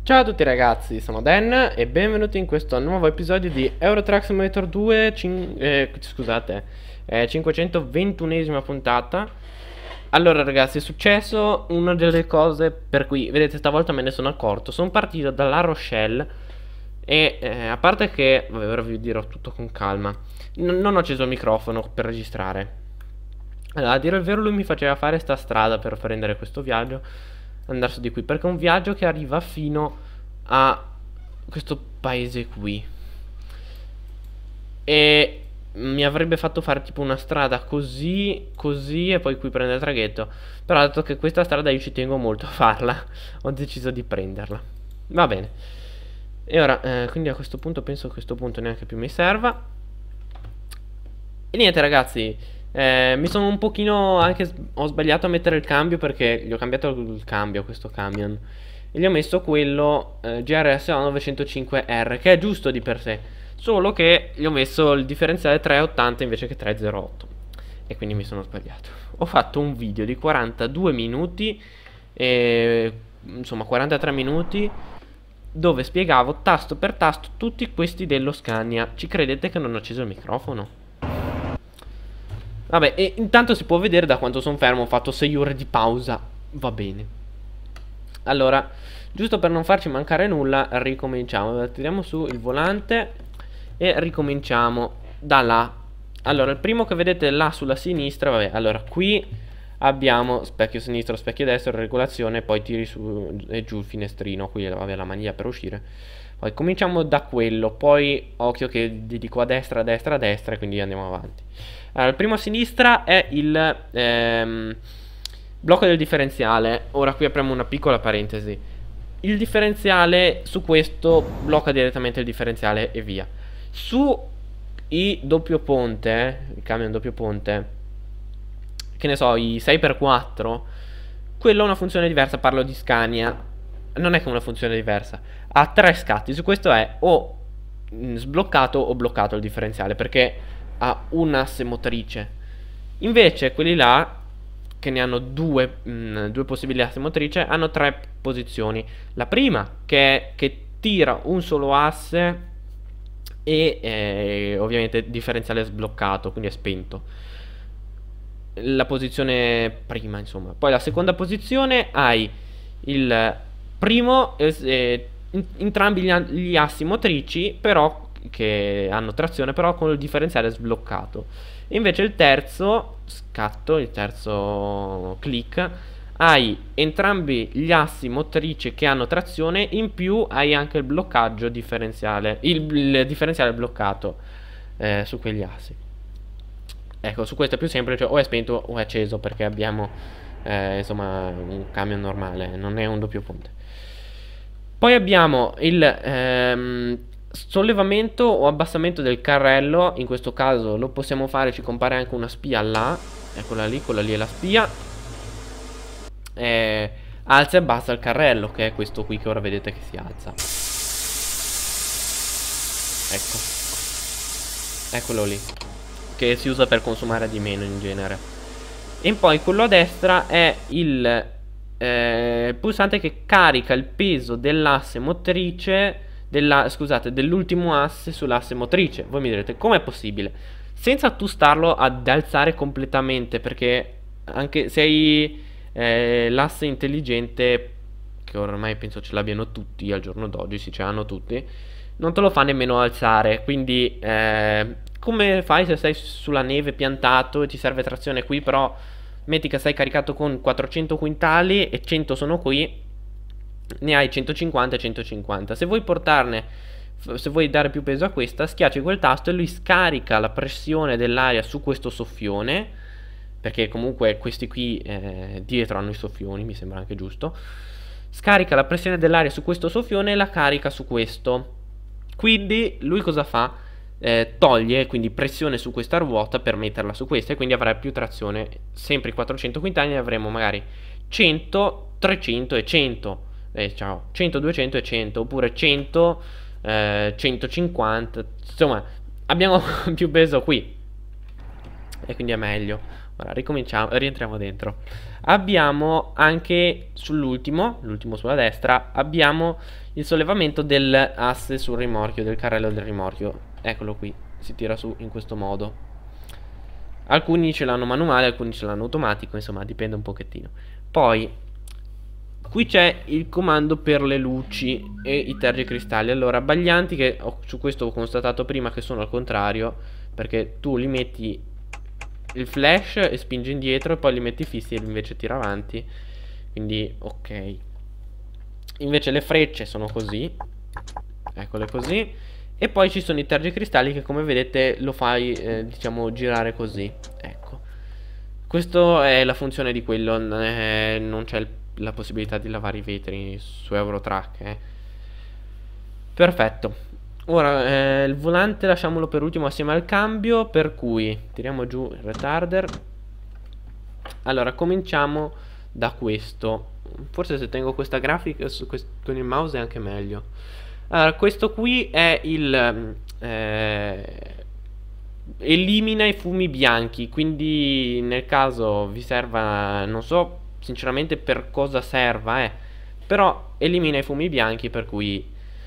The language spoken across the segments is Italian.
Ciao a tutti ragazzi, sono Dan e benvenuti in questo nuovo episodio di Euro Truck Simulator 2, 521esima puntata. Allora ragazzi, è successo una delle cose per cui, vedete, stavolta me ne sono accorto. Sono partito dalla Rochelle e a parte che, vabbè, ora vi dirò tutto con calma. Non ho acceso il microfono per registrare. Allora, a dire il vero lui mi faceva fare sta strada per prendere questo viaggio, andare su di qui, perché è un viaggio che arriva fino a questo paese qui. E mi avrebbe fatto fare tipo una strada così, così e poi qui prendere il traghetto. Però dato che questa strada io ci tengo molto a farla, ho deciso di prenderla. Va bene. E ora, quindi a questo punto penso che a questo punto neanche più mi serva. E niente ragazzi, mi sono un pochino anche ho sbagliato a mettere il cambio perché gli ho cambiato il cambio a questo camion e gli ho messo quello GRS 905R, che è giusto di per sé, solo che gli ho messo il differenziale 380 invece che 308 e quindi mi sono sbagliato. Ho fatto un video di 42 minuti insomma 43 minuti dove spiegavo tasto per tasto tutti questi dello Scania. Ci credete che non ho acceso il microfono? Vabbè, e intanto si può vedere da quanto sono fermo. Ho fatto 6 ore di pausa. Va bene. Allora, giusto per non farci mancare nulla, ricominciamo. Tiriamo su il volante e ricominciamo da là. Allora, il primo che vedete là sulla sinistra, vabbè, allora qui abbiamo specchio sinistro, specchio destro, regolazione, poi tiri su e giù il finestrino. Qui vabbè, la maniglia per uscire. Poi cominciamo da quello, poi occhio che dico a destra, a destra, a destra, e quindi andiamo avanti. Allora, il primo a sinistra è il blocco del differenziale. Ora qui apriamo una piccola parentesi. Il differenziale su questo blocca direttamente il differenziale e via. Su i doppio ponte, il camion doppio ponte, che ne so, i 6x4, quello ha una funzione diversa, parlo di Scania. Non è che una funzione diversa, ha 3 scatti. Su questo è o sbloccato o bloccato il differenziale, perché ha un asse motrice. Invece quelli là, che ne hanno due possibili asse motrice, hanno 3 posizioni. La prima che tira un solo asse e ovviamente differenziale sbloccato, quindi è spento. La posizione prima, insomma. Poi la seconda posizione hai il primo, entrambi gli assi motrici, però che hanno trazione, però con il differenziale sbloccato. E invece il terzo scatto, il terzo click, hai entrambi gli assi motrici che hanno trazione, in più hai anche il bloccaggio differenziale, il differenziale bloccato su quegli assi. Ecco, su questo è più semplice, o è spento o è acceso, perché abbiamo insomma un camion normale, non è un doppio ponte. Poi abbiamo il sollevamento o abbassamento del carrello. In questo caso lo possiamo fare, ci compare anche una spia là. Eccola lì, quella lì è la spia. Alza e abbassa il carrello, che è questo qui che ora vedete che si alza. Ecco, eccolo lì, che si usa per consumare di meno in genere. E poi quello a destra è il pulsante che carica il peso dell'asse motrice, dell'ultimo asse sull'asse motrice. Voi mi direte, com'è possibile? Senza tu starlo ad alzare completamente, perché anche se hai l'asse intelligente, che ormai penso ce l'abbiano tutti al giorno d'oggi, sì, ce l'hanno tutti, non te lo fa nemmeno alzare. Quindi come fai se sei sulla neve piantato e ti serve trazione qui, però metti che sei caricato con 400 quintali e 100 sono qui, ne hai 150 e 150. Se vuoi portarne, se vuoi dare più peso a questa, schiacci quel tasto e lui scarica la pressione dell'aria su questo soffione, perché comunque questi qui dietro hanno i soffioni, mi sembra anche giusto. Scarica la pressione dell'aria su questo soffione e la carica su questo. Quindi lui cosa fa? Toglie quindi pressione su questa ruota per metterla su questa, e quindi avrà più trazione. Sempre i 400 quintali avremo magari 100, 300 e 100. Ciao, 100, 200 e 100, oppure 100, 150. Insomma, abbiamo più peso qui e quindi è meglio. Ora ricominciamo, rientriamo dentro. Abbiamo anche l'ultimo sulla destra, abbiamo il sollevamento dell'asse sul rimorchio, del carrello del rimorchio. Eccolo qui, si tira su in questo modo. Alcuni ce l'hanno manuale, alcuni ce l'hanno automatico, insomma dipende un pochettino. Poi qui c'è il comando per le luci e i tergicristalli. Allora, abbaglianti, che su questo ho constatato prima che sono al contrario, perché tu li metti il flash e spingi indietro, e poi li metti fissi e invece tira avanti. Quindi ok. Invece le frecce sono così, eccole così. E poi ci sono i tergicristalli che, come vedete, lo fai diciamo girare così. Ecco, questa è la funzione di quello. Non c'è la possibilità di lavare i vetri su Eurotrack. Perfetto. Ora il volante lasciamolo per ultimo assieme al cambio, per cui tiriamo giù il retarder. Allora cominciamo da questo. Forse se tengo questa grafica con il mouse è anche meglio. Allora, questo qui è il elimina i fumi bianchi. Quindi nel caso vi serva, non so sinceramente per cosa serva, però elimina i fumi bianchi, per cui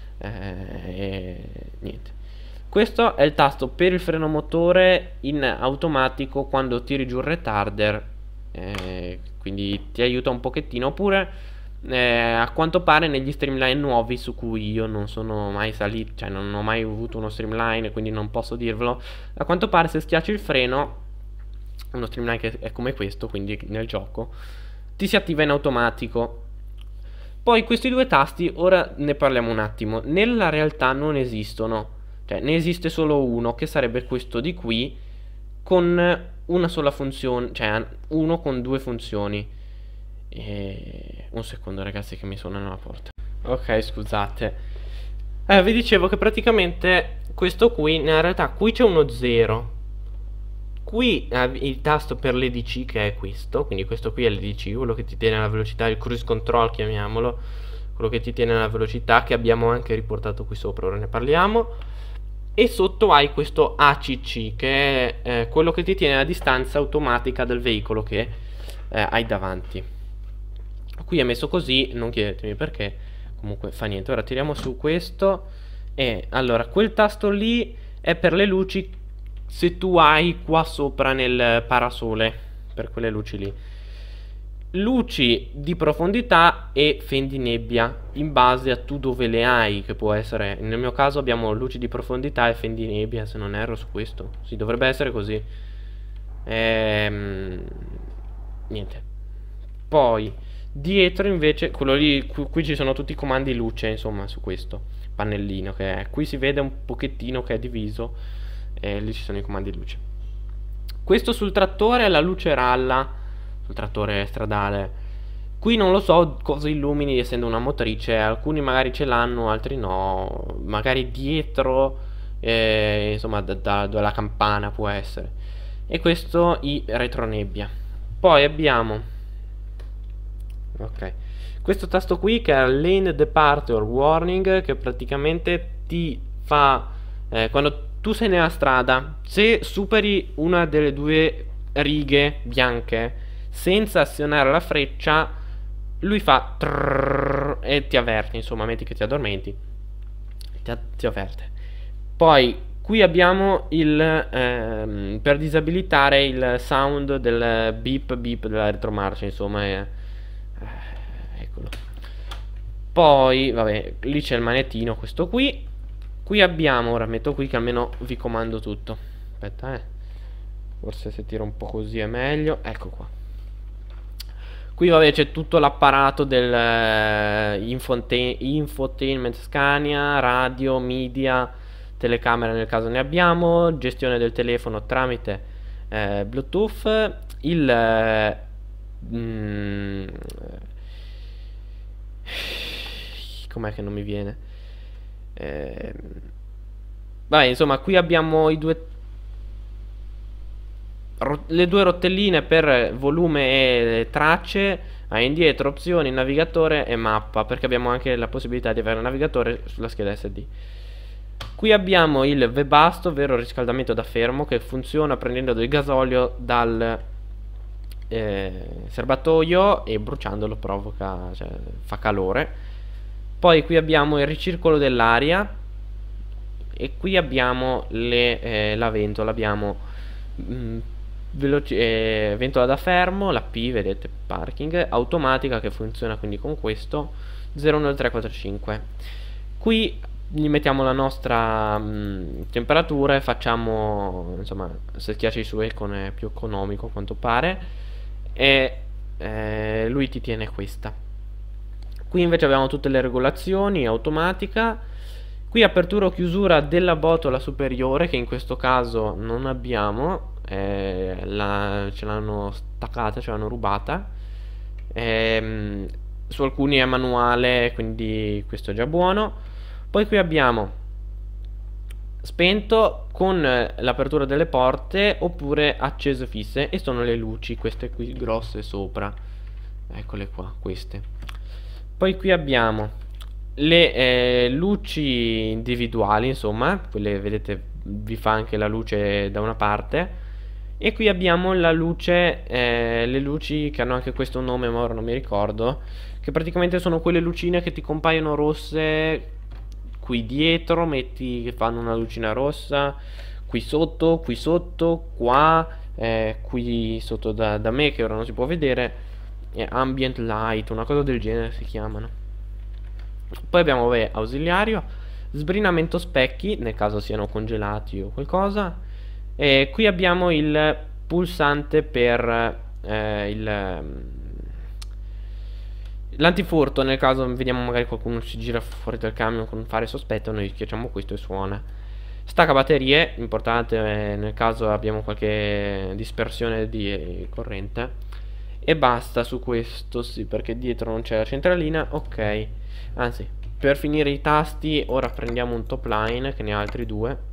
niente. Questo è il tasto per il freno motore in automatico quando tiri giù il retarder, quindi ti aiuta un pochettino. Oppure a quanto pare negli streamline nuovi, su cui io non sono mai salito, cioè non ho mai avuto uno streamline, quindi non posso dirvelo, a quanto pare se schiacci il freno, uno streamline che è come questo, quindi nel gioco, ti si attiva in automatico. Poi questi due tasti, ora ne parliamo un attimo. Nella realtà non esistono, cioè ne esiste solo uno, che sarebbe questo di qui, con una sola funzione, cioè uno con due funzioni. Un secondo ragazzi che mi suonano la porta. Ok, scusate. Vi dicevo che praticamente questo qui, nella realtà qui c'è uno 0. Qui il tasto per l'EDC, che è questo, quindi questo qui è l'EDC, quello che ti tiene alla velocità, il cruise control chiamiamolo, quello che ti tiene alla velocità, che abbiamo anche riportato qui sopra, ora ne parliamo. E sotto hai questo ACC, che è quello che ti tiene la distanza automatica del veicolo che hai davanti. Qui è messo così, non chiedetemi perché, comunque fa niente. Ora tiriamo su questo, e allora quel tasto lì è per le luci, se tu hai qua sopra nel parasole, per quelle luci lì. Luci di profondità e fendinebbia, in base a tu dove le hai, che può essere, nel mio caso abbiamo luci di profondità e fendinebbia, se non erro su questo. Sì, dovrebbe essere così. Niente. Poi dietro invece, quello lì, qui ci sono tutti i comandi luce, insomma, su questo pannellino che è. Qui si vede un pochettino che è diviso, e lì ci sono i comandi luce. Questo sul trattore è la luce ralla, sul trattore stradale. Qui non lo so cosa illumini, essendo una motrice. Alcuni magari ce l'hanno, altri no. Magari dietro, insomma, dalla campana può essere. E questo i retronebbia. Poi abbiamo, ok, questo tasto qui che è Lane Departure Warning, che praticamente ti fa quando tu sei nella strada, se superi una delle due righe bianche senza azionare la freccia, lui fa trrr, e ti avverte, insomma, metti che ti addormenti, ti avverte. Poi qui abbiamo il per disabilitare il sound del beep beep della retromarcia, insomma, eccolo. Poi vabbè, lì c'è il manettino, questo qui. Qui abbiamo, ora metto qui che almeno vi comando tutto. Aspetta, forse se tiro un po' così è meglio. Ecco qua. Qui vabbè c'è tutto l'apparato del infotainment Scania, radio, media, telecamera nel caso ne abbiamo, gestione del telefono tramite Bluetooth, il com'è che non mi viene? Vabbè, insomma, qui abbiamo le due rotelline per volume e tracce, indietro opzioni, navigatore e mappa, perché abbiamo anche la possibilità di avere un navigatore sulla scheda SD. Qui abbiamo il Webasto, ovvero riscaldamento da fermo, che funziona prendendo del gasolio dal serbatoio e bruciandolo provoca, cioè, fa calore. Poi qui abbiamo il ricircolo dell'aria e qui abbiamo la ventola, abbiamo ventola da fermo, la P, vedete, parking, automatica che funziona quindi con questo 01345. Qui gli mettiamo la nostra temperatura e facciamo, insomma, se schiacci su Econ è più economico a quanto pare, e lui ti tiene questa. Qui invece abbiamo tutte le regolazioni, automatica. Qui apertura o chiusura della botola superiore, che in questo caso non abbiamo, ce l'hanno staccata, ce l'hanno rubata. Su alcuni è manuale, quindi questo è già buono. Poi qui abbiamo spento con l'apertura delle porte oppure accese fisse, e sono le luci, queste qui grosse sopra, eccole qua, queste. Poi qui abbiamo le luci individuali, insomma, quelle vedete vi fa anche la luce da una parte. E qui abbiamo la luce, le luci che hanno anche questo nome ma ora non mi ricordo, che praticamente sono quelle lucine che ti compaiono rosse qui dietro, metti che fanno una lucina rossa, qui sotto, qua, qui sotto da me che ora non si può vedere, ambient light, una cosa del genere si chiamano. Poi abbiamo, vabbè, ausiliario, sbrinamento specchi nel caso siano congelati o qualcosa, e qui abbiamo il pulsante per l'antifurto, nel caso vediamo magari qualcuno si gira fuori dal camion con fare sospetto, noi schiacciamo questo e suona. Stacca batterie, importante nel caso abbiamo qualche dispersione di corrente. E basta su questo, sì, perché dietro non c'è la centralina. Ok, anzi, per finire i tasti ora prendiamo un top line che ne ha altri due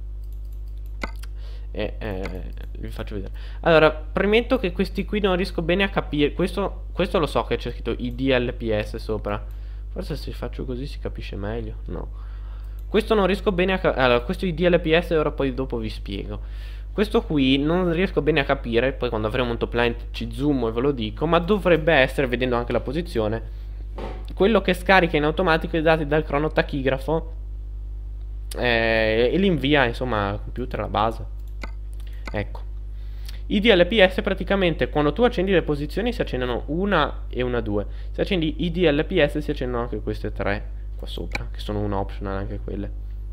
e vi faccio vedere. Allora, premetto che questi qui non riesco bene a capire. Questo lo so che c'è scritto IDLPS sopra. Forse se faccio così si capisce meglio. No, questo non riesco bene a allora, questo IDLPS ora poi dopo vi spiego. Questo qui non riesco bene a capire. Poi quando avremo un top line ci zoomo e ve lo dico. Ma dovrebbe essere, vedendo anche la posizione, quello che scarica in automatico i dati dal cronotachigrafo e li invia, insomma, al computer, alla base. Ecco, i DLPS praticamente quando tu accendi le posizioni si accendono una e una 2. Se accendi i DLPS si accendono anche queste tre qua sopra, che sono un optional anche quelle.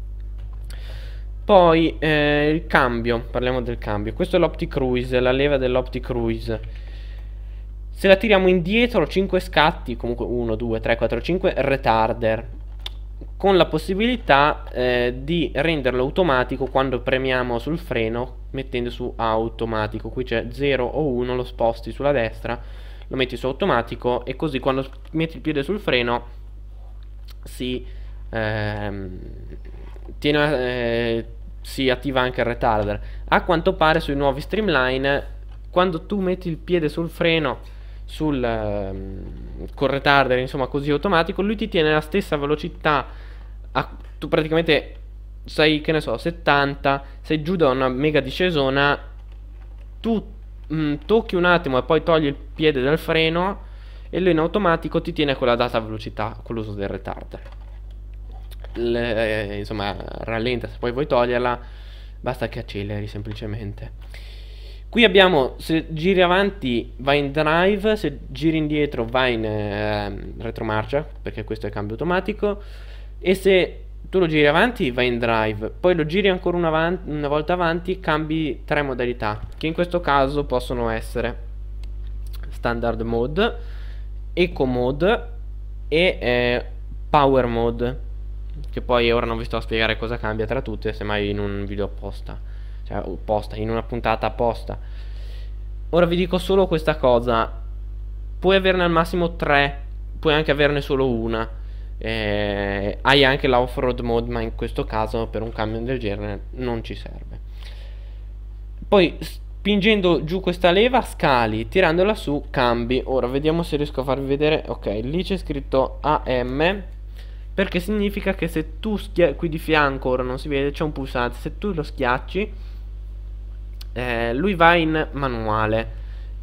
Poi il cambio, parliamo del cambio. Questo è l'OptiCruise, la leva dell'OptiCruise. Se la tiriamo indietro 5 scatti, comunque 1, 2, 3, 4, 5, retarder, con la possibilità di renderlo automatico quando premiamo sul freno mettendo su automatico. Qui c'è 0 o 1, lo sposti sulla destra, lo metti su automatico e così quando metti il piede sul freno si attiva anche il retarder. A quanto pare sui nuovi Streamline, quando tu metti il piede sul freno col retarder, insomma, così automatico, lui ti tiene la stessa velocità. Tu praticamente sei, che ne so, 70, sei giù da una mega discesona, tu tocchi un attimo e poi togli il piede dal freno e lui in automatico ti tiene quella data velocità con l'uso del retarder. Insomma, rallenta, se poi vuoi toglierla basta che acceleri semplicemente. Qui abbiamo, se giri avanti vai in drive, se giri indietro vai in retromarcia, perché questo è cambio automatico, e se tu lo giri avanti vai in drive, poi lo giri ancora una volta avanti, cambi 3 modalità, che in questo caso possono essere standard mode, eco mode e power mode, che poi ora non vi sto a spiegare cosa cambia tra tutte, semmai in un video apposta, cioè in una puntata apposta. Ora vi dico solo questa cosa: puoi averne al massimo 3, puoi anche averne solo una. Hai anche la off-road mode, ma in questo caso per un camion del genere non ci serve. Poi spingendo giù questa leva scali, tirandola su cambi. Ora vediamo se riesco a farvi vedere. Ok, lì c'è scritto AM, perché significa che se tu qui di fianco, ora non si vede, c'è un pulsante, se tu lo schiacci lui va in manuale.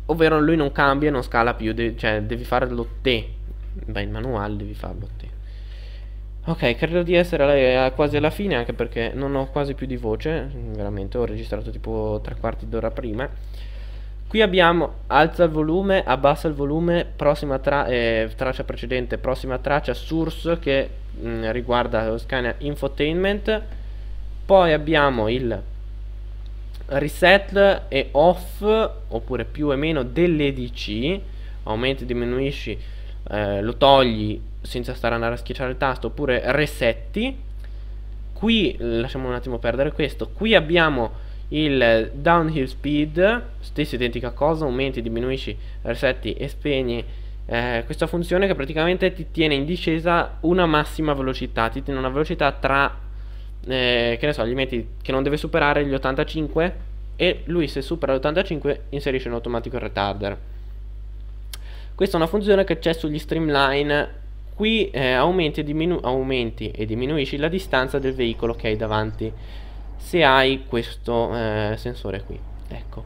ovvero lui non cambia e non scala più, cioè devi farlo te. Beh, il manuale devi farlo te. Ok, credo di essere quasi alla fine, anche perché non ho quasi più di voce, veramente, ho registrato tipo 3 quarti d'ora prima. Qui abbiamo alza il volume, abbassa il volume, prossima traccia precedente, prossima traccia, source che riguarda lo Scania Infotainment. Poi abbiamo il reset e off, oppure più e meno dell'EDC, aumenti, diminuisci, lo togli senza stare andare a schiacciare il tasto, oppure resetti. Qui lasciamo un attimo perdere questo. Qui abbiamo il downhill speed, stessa identica cosa, aumenti, diminuisci, resetti e spegni. Questa funzione che praticamente ti tiene in discesa una massima velocità, ti tiene una velocità tra che ne so, gli metti che non deve superare gli 85 e lui, se supera gli 85, inserisce in automatico il retarder. Questa è una funzione che c'è sugli Streamline. Qui aumenti e diminuisci la distanza del veicolo che hai davanti, se hai questo sensore qui. Ecco.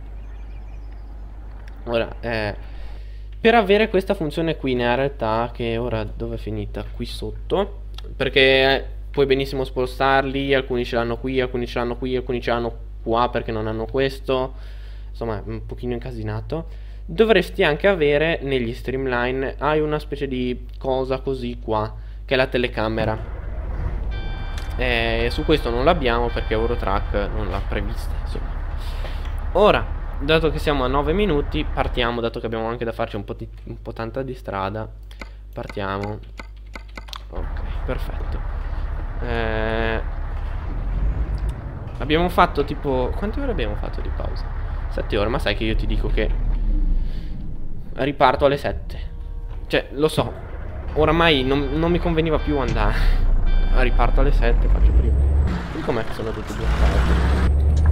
Ora, per avere questa funzione qui nella realtà, che ora dove è finita? Qui sotto, perché puoi benissimo spostarli, alcuni ce l'hanno qui, alcuni ce l'hanno qui, alcuni ce l'hanno qua perché non hanno questo, insomma è un pochino incasinato. Dovresti anche avere negli Streamline, hai una specie di cosa così qua, che è la telecamera. Su questo non l'abbiamo perché Eurotrack non l'ha prevista, insomma. Ora, dato che siamo a 9 minuti, partiamo, dato che abbiamo anche da farci un po' tanta di strada. Partiamo. Ok, perfetto. Abbiamo fatto tipo... Quante ore abbiamo fatto di pausa? 7 ore, ma sai che io ti dico che riparto alle 7. Cioè, lo so, oramai non mi conveniva più andare. Riparto alle 7, faccio prima. E com'è che sono tutti bloccati?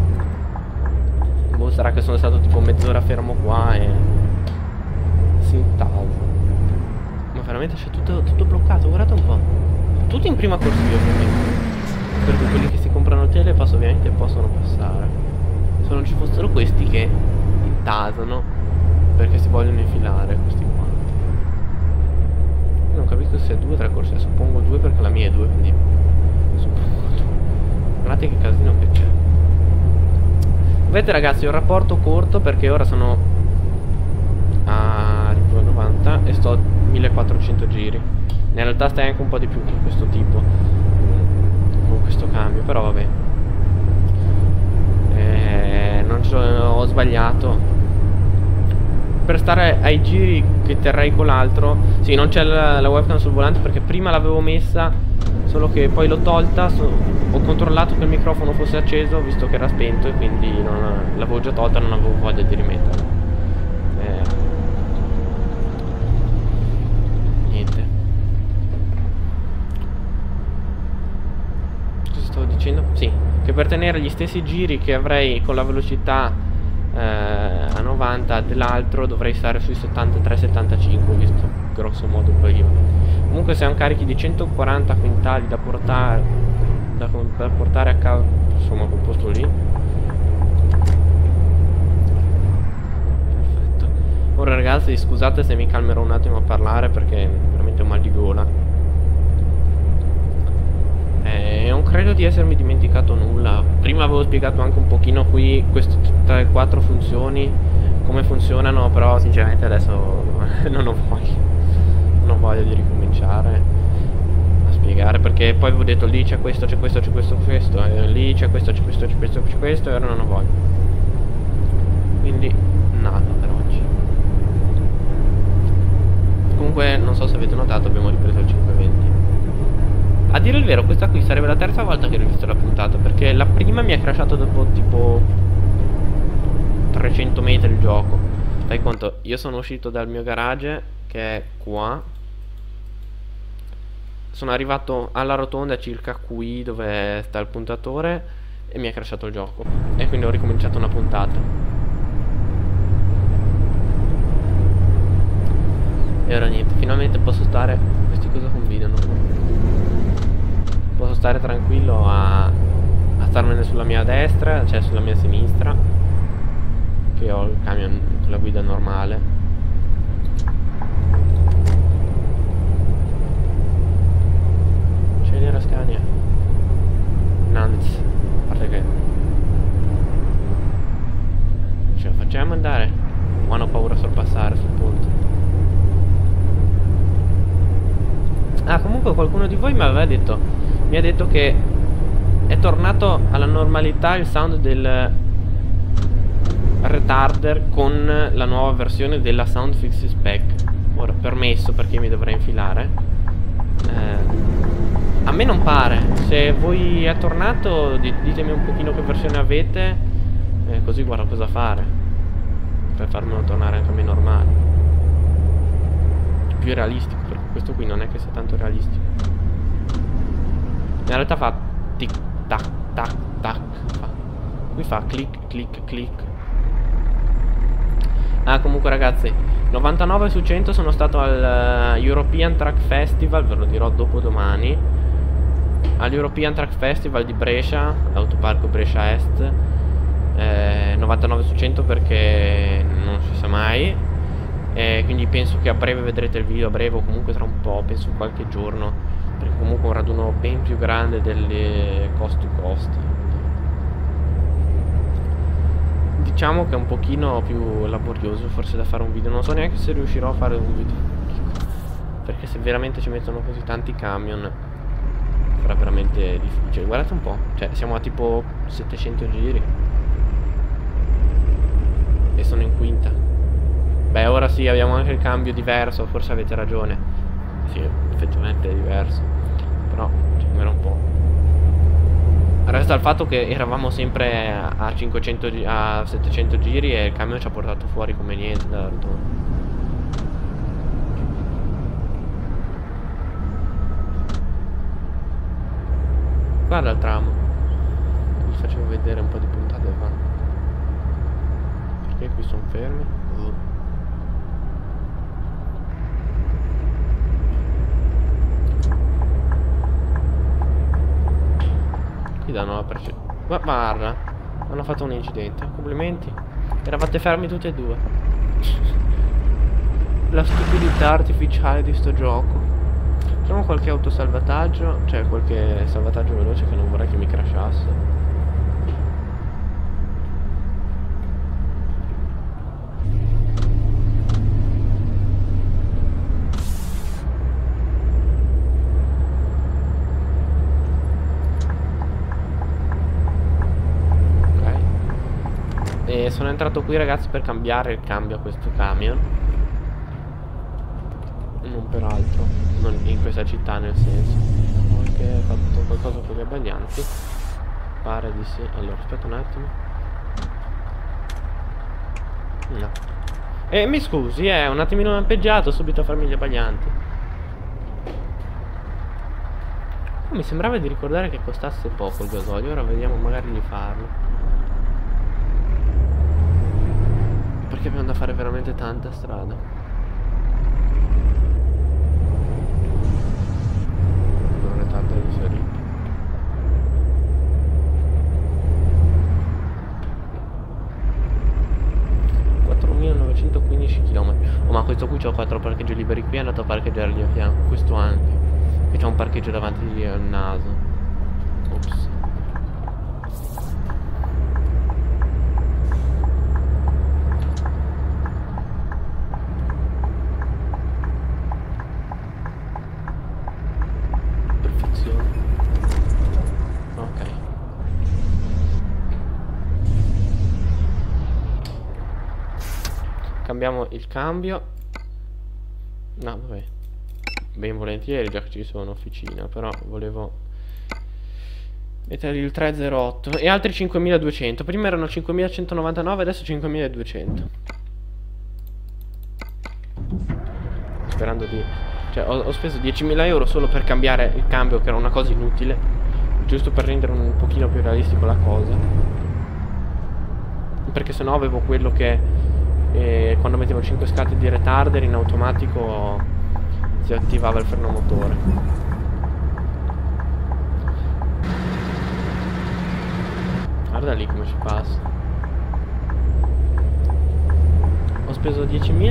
Boh, sarà che sono stato tipo mezz'ora fermo qua e si intasa. Ma veramente c'è tutto bloccato, guardate un po'. Tutti in prima corsia ovviamente, perché quelli che si comprano il telepass ovviamente possono passare. Se non ci fossero questi che intasano perché si vogliono infilare, questi qua. Io non capisco se è 2 o 3 corsie, suppongo 2 perché la mia è 2, quindi suppongo 2. Guardate che casino che c'è. Vedete ragazzi, ho un rapporto corto perché ora sono a 90 e sto a 1400 giri. In realtà stai anche un po' di più con questo tipo, con questo cambio, però vabbè. Non ho sbagliato. Per stare ai giri che terrei con l'altro. Sì, non c'è la webcam sul volante perché prima l'avevo messa, solo che poi l'ho tolta. Ho controllato che il microfono fosse acceso, visto che era spento, e quindi l'avevo già tolta, non avevo voglia di rimetterla. Niente. Cosa stavo dicendo? Sì, che per tenere gli stessi giri che avrei con la velocità a 90 dell'altro dovrei stare sui 73-75, visto grosso modo prima. Comunque se hai un carichi di 140 quintali da portare a casa, insomma, quel posto lì. Perfetto. Ora ragazzi, scusate se mi calmerò un attimo a parlare perché veramente ho mal di gola. Non credo di essermi dimenticato nulla. Prima avevo spiegato anche un pochino qui queste 3-4 funzioni, come funzionano, però sinceramente adesso non ho voglia di ricominciare a spiegare, perché poi vi ho detto lì c'è questo, c'è questo, c'è questo, questo, lì c'è questo, c'è questo, c'è questo, c'è questo, e ora non ho voglia. Quindi nada per oggi. Comunque non so se avete notato, abbiamo ripreso il 520. A dire il vero, questa qui sarebbe la terza volta che registro la puntata, perché la prima mi è crashato dopo tipo 300 metri il gioco. Fai conto, io sono uscito dal mio garage, che è qua, sono arrivato alla rotonda circa qui dove sta il puntatore e mi è crashato il gioco, e quindi ho ricominciato una puntata. E ora niente, finalmente posso stare... Questi cosa combinano? Posso stare tranquillo a starmene sulla mia destra, cioè sulla mia sinistra, che ho il camion sulla guida normale. Accelera Scania. Nanz. A parte che ce la facciamo andare. Ma hanno paura a sorpassare sul punto. Ah, comunque qualcuno di voi mi aveva detto, mi ha detto che è tornato alla normalità il sound del retarder con la nuova versione della Soundfix Spec. Ora, permesso perché mi dovrei infilare. A me non pare. Se voi è tornato, ditemi un pochino che versione avete, così guardo cosa fare per farmelo tornare anche a me normale, più realistico, perché questo qui non è che sia tanto realistico. In realtà fa tic tac tac tac, qui fa click click click. Ah, comunque ragazzi, 99 su 100 sono stato al European Truck Festival, ve lo dirò dopodomani, all'European Truck Festival di Brescia, Autoparco Brescia Est. 99 su 100 perché non si sa mai, quindi penso che a breve vedrete il video, a breve o comunque tra un po', penso qualche giorno, perché comunque è un raduno ben più grande delle cost to cost. Diciamo che è un pochino più laborioso forse da fare un video, non so neanche se riuscirò a fare un video, perché se veramente ci mettono così tanti camion sarà veramente difficile. Guardate un po', cioè siamo a tipo 700 giri e sono in quinta. Beh, ora sì, abbiamo anche il cambio diverso, forse avete ragione. Sì, effettivamente è diverso, però era un po'. Resta il fatto che eravamo sempre a 500 a 700 giri e il camion ci ha portato fuori come niente dalla rotonda. Guarda il tram. Vi facevo vedere un po' di puntate fa. Perché qui sono fermi? Qui danno la percezione. Ma guarda, hanno fatto un incidente. Complimenti. Eravate fermi tutti e due. La stupidità artificiale di sto gioco. Facciamo qualche autosalvataggio, cioè qualche salvataggio veloce che non vorrei che mi crashasse. E sono entrato qui ragazzi per cambiare il cambio a questo camion, non per altro, non in questa città nel senso. Ho anche fatto qualcosa con gli abbaglianti, pare di sì. Allora aspetta un attimo. No. Mi scusi, un attimino lampeggiato subito a farmi gli abbaglianti. Mi sembrava di ricordare che costasse poco il gasolio, ora vediamo magari di farlo. Perché abbiamo da fare veramente tanta strada. Non è tanto di salita. km. Oh, ma questo qui c'ho 4 parcheggi liberi qui, è andato a parcheggiare lì a fianco. Questo anche. E c'è un parcheggio davanti al naso. Ops. Cambiamo il cambio. No, vabbè, ben volentieri, già che ci sono officina. Però volevo mettere il 308 e altri 5200. Prima erano 5199, adesso 5200. Sperando di... Cioè ho speso 10.000 euro solo per cambiare il cambio, che era una cosa inutile, giusto per rendere un pochino più realistico la cosa, perché sennò avevo quello che quando mettevo 5 scatti di retarder in automatico si attivava il freno motore. Guarda lì come ci passa. speso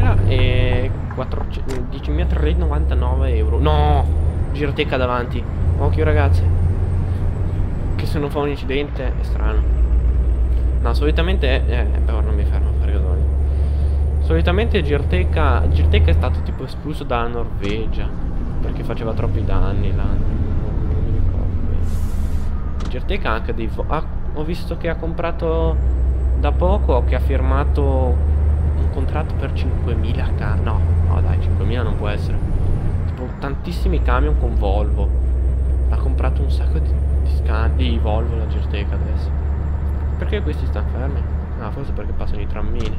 10.399 euro. No! Giroteca davanti. Occhio ragazzi, che se non fa un incidente è strano. No, solitamente però non mi fermo a fare casoni. Solitamente Giroteca è stato tipo espulso dalla Norvegia perché faceva troppi danni là. Non mi ricordo bene. Giroteca ha anche dei ho visto che ha comprato da poco, che ha firmato un contratto per 5.000 no dai, 5.000 non può essere. Tipo tantissimi camion con Volvo. Ha comprato un sacco di Volvo la Giroteca adesso. Perché questi stanno fermi? Ah, forse perché passano i trammini.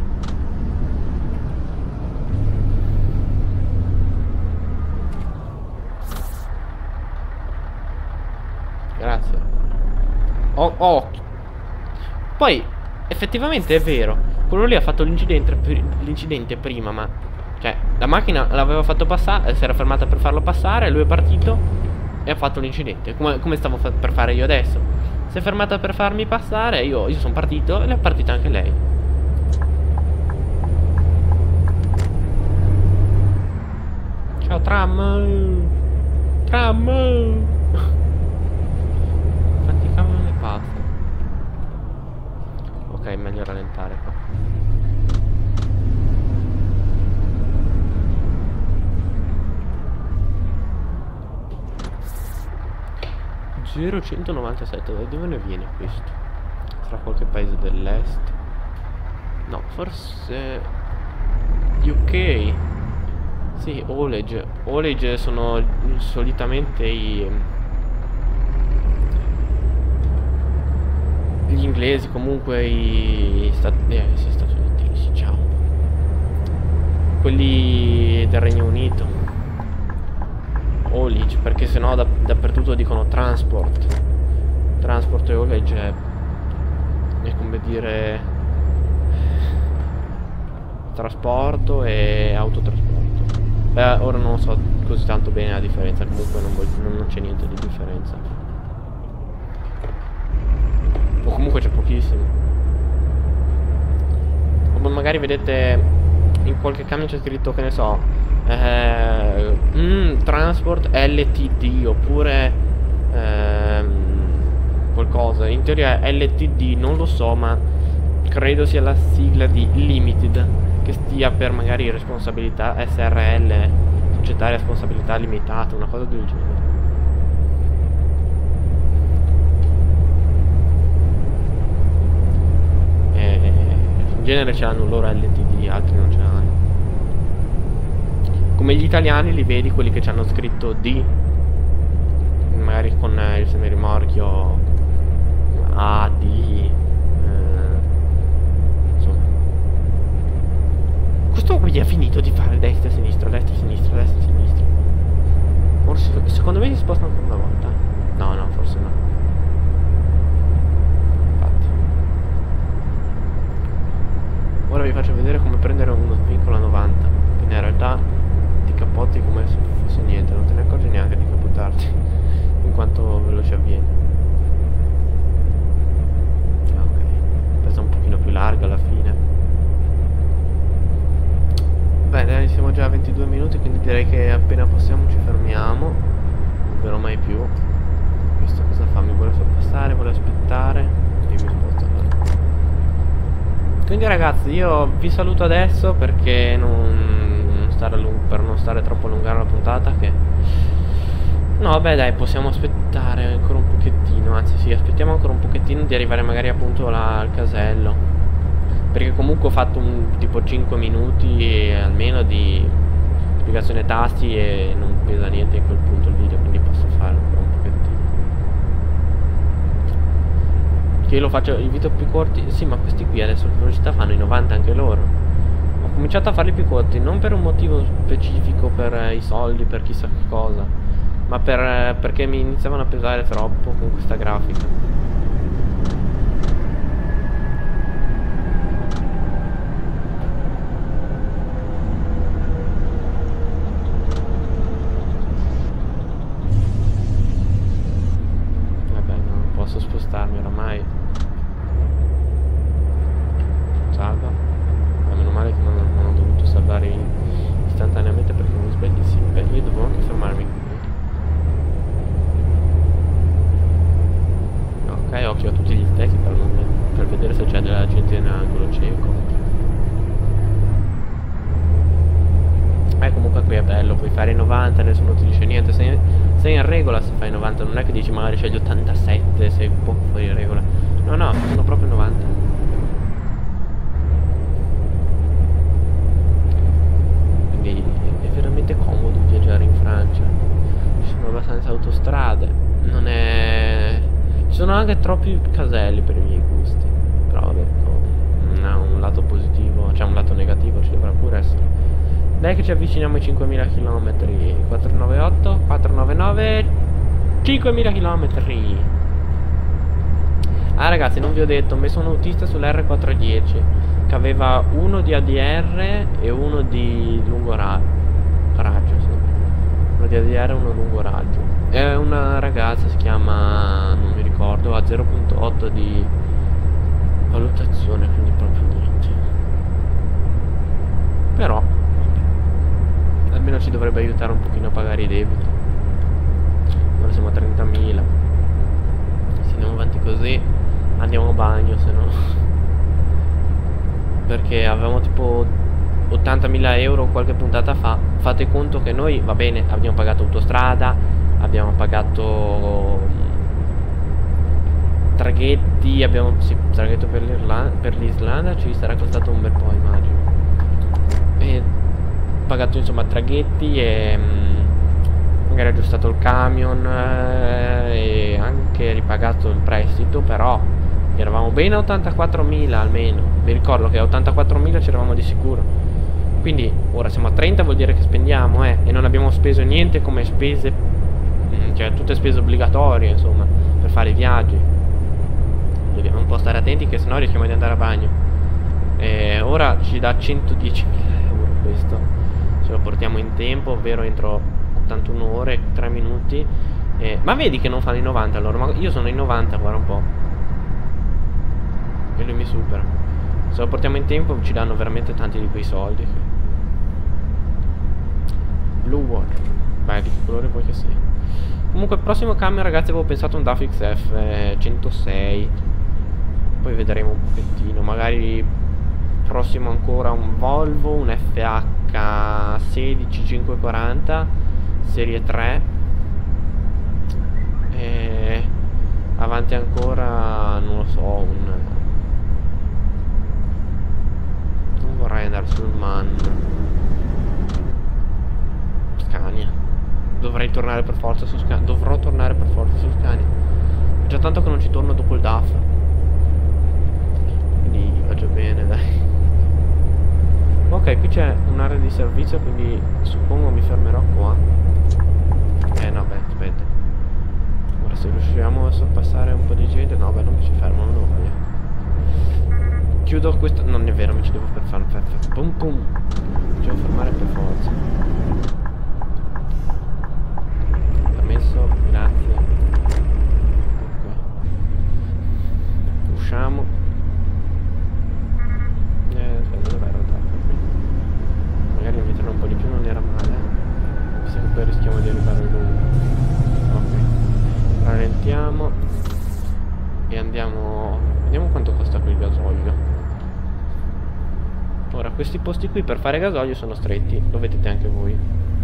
Grazie. Oh. Poi effettivamente è vero, quello lì ha fatto l'incidente prima, ma cioè la macchina l'aveva fatto passare, si era fermata per farlo passare, lui è partito e ha fatto l'incidente, come stavo per fare io adesso. Si è fermata per farmi passare, io sono partito e è partita anche lei. Ciao tram. Quanti camion ne passa? Ok, meglio rallentare qua. $0,197, da dove ne viene questo? Sarà qualche paese dell'est? No, forse UK. Sì, haulage sono solitamente gli inglesi, comunque statunitensi, ciao, quelli del Regno Unito. Haulage, perché sennò dappertutto dicono transport e haulage è come dire trasporto e autotrasporto. Beh, ora non so così tanto bene la differenza, comunque non c'è niente di differenza. O comunque c'è pochissimo. O magari vedete in qualche camion c'è scritto, che ne so, transport LTD, oppure qualcosa. In teoria LTD non lo so, ma credo sia la sigla di Limited, che stia per magari responsabilità SRL, società di responsabilità limitata, una cosa del genere. In genere ce l'hanno loro LTD, altri non ce l'hanno. Come gli italiani li vedi, quelli che ci hanno scritto D, magari con il semirimorchio A, D, insomma. Questo qui ha finito di fare destra, sinistra, destra, sinistra, destra, sinistra. Forse, secondo me si sposta ancora una volta. No, forse no. Infatti. Ora vi faccio vedere come prendere uno svincolo a 90, che in realtà ti cappotti come se fosse niente, non te ne accorgi neanche di capottarti in quanto veloce avviene. Ok, presa un pochino più larga alla fine. Beh dai, siamo già a 22 minuti, quindi direi che appena possiamo ci fermiamo. Non verrò mai più. Questo cosa fa? Mi vuole sorpassare, vuole aspettare. Io mi sposto allora. Quindi ragazzi, io vi saluto adesso perché per non stare troppo a allungare la puntata, che no, beh dai, possiamo aspettare ancora un pochettino. Anzi sì, aspettiamo ancora un pochettino di arrivare magari appunto al casello, perché comunque ho fatto tipo 5 minuti almeno di spiegazione tasti e non pesa niente in quel punto il video, quindi posso fare ancora un pochettino. Che io lo faccio i video più corti. Sì, ma questi qui adesso la velocità fanno i 90 anche loro. Ho cominciato a farli più corti, non per un motivo specifico, per i soldi, per chissà che cosa, ma perché mi iniziavano a pesare troppo con questa grafica. Vabbè, non posso spostarmi oramai. Salva. Meno male che non ho dovuto salvare istantaneamente perché mi sbagli sempre. Io dovevo anche fermarmi. Ok, occhio a tutti gli stecchi per vedere se c'è della gente in angolo cieco. Comunque qui è bello, puoi fare i 90, nessuno ti dice niente, sei in regola se fai i 90, non è che dici magari c'è gli 87, sei un po' fuori regola. No, no, sono proprio 90. Quindi è veramente comodo viaggiare in Francia. Ci sono abbastanza autostrade, non è... Ci sono anche troppi caselli per i miei gusti. Però vabbè, non ha un lato positivo, cioè un lato negativo, ci dovrà pure essere. Dai che ci avviciniamo ai 5000 km. 498, 499, 5000 km. Ah ragazzi, non vi ho detto, ho messo un autista sull'R410 che aveva uno di ADR e uno di lungo raggio, sì. Uno di ADR e uno lungo raggio. È una ragazza, si chiama, non mi ricordo, ha 0.8 di valutazione, quindi proprio niente. Però almeno ci dovrebbe aiutare un pochino a pagare i debiti. Ora siamo a 30.000. Se andiamo avanti così andiamo a bagno, se no. Perché avevamo tipo 80.000 euro qualche puntata fa. Fate conto che noi, va bene, abbiamo pagato autostrada, abbiamo pagato traghetti, abbiamo, sì, traghetto per l'Islanda ci sarà costato un bel po', immagino. E pagato insomma traghetti e magari aggiustato il camion e anche ripagato il prestito, però eravamo bene a 84.000 almeno. Mi ricordo che a 84.000 c'eravamo di sicuro. Quindi ora siamo a 30, vuol dire che spendiamo e non abbiamo speso niente come spese, cioè tutte spese obbligatorie insomma per fare i viaggi. Dobbiamo un po' stare attenti che sennò rischiamo di andare a bagno. E ora ci dà 110.000 euro questo. Ce lo portiamo in tempo, ovvero entro 81 ore, 3 minuti. Ma vedi che non fanno i 90 allora? Ma io sono in 90, guarda un po'. E lui mi supera. Se lo portiamo in tempo ci danno veramente tanti di quei soldi. Blue Water. Beh, di che colore vuoi che sia? Comunque il prossimo camion ragazzi avevo pensato un DAF XF 106. Poi vedremo un pochettino. Magari prossimo ancora un Volvo, un FH 16540 serie 3 e avanti ancora non lo so, non vorrei andare sul MAN. Scania, dovrei tornare per forza su Scania, dovrò tornare per forza su Scania. È già tanto che non ci torno dopo il DAF, quindi va già bene, dai. Ok, qui c'è un'area di servizio, quindi suppongo mi fermerò qua. No, beh, aspetta. Ora se riusciamo a sorpassare un po' di gente. No, beh, non mi ci fermo, non ho voglia. Chiudo questo. Non è vero, mi ci devo per fare. Pum pum. Mi devo fermare per forza. Permesso, grazie. Ok. Usciamo. Aspetta, dov'è il rotato? Magari invitare un po' di più non era male. Visto che poi rischiamo di arrivare lungo. Ok. Rallentiamo. E andiamo. Vediamo quanto costa qui il gasolio. Ora, questi posti qui per fare gasolio sono stretti. Lo vedete anche voi.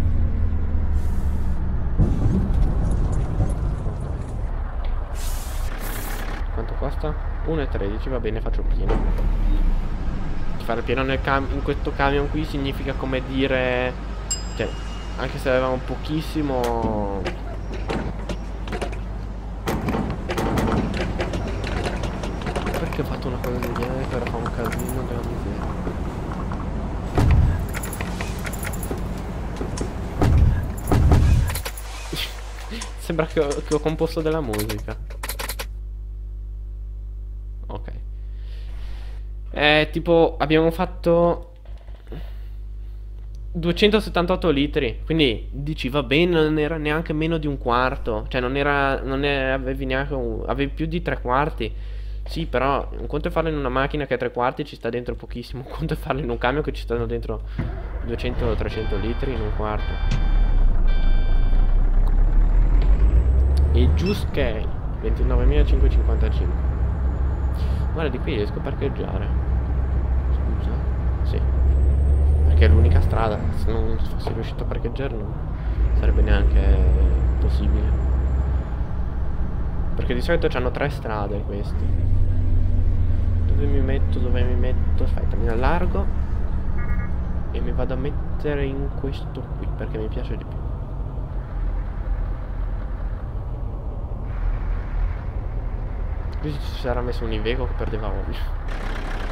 Quanto costa? 1,13, va bene, faccio pieno. Fare pieno in questo camion qui significa come dire, cioè, anche se avevamo pochissimo. Perché ho fatto una cosa del genere per fare un casino della miseria. Sembra che ho composto della musica. Ok. Tipo abbiamo fatto 278 litri. Quindi dici va bene, non era neanche meno di un quarto. Cioè non avevi neanche avevi più di 3 quarti. Sì, però un conto è farlo in una macchina che a 3/4 ci sta dentro pochissimo. Un conto è farlo in un camion che ci stanno dentro 200-300 litri in un quarto. E giusto che 29.555. Guarda, di qui riesco a parcheggiare. Scusa. Sì. Perché è l'unica strada. Se non fossi riuscito a parcheggiare non sarebbe neanche possibile. Perché di solito hanno 3 strade questi. Dove mi metto? Dove mi metto? Aspetta, mi allargo e mi vado a mettere in questo qui perché mi piace di più. Qui si sarà messo un Iveco che perdeva olio.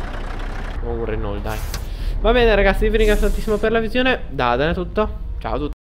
O un Renault, dai. Va bene ragazzi, vi ringrazio tantissimo per la visione. Da Adrian è tutto. Ciao a tutti.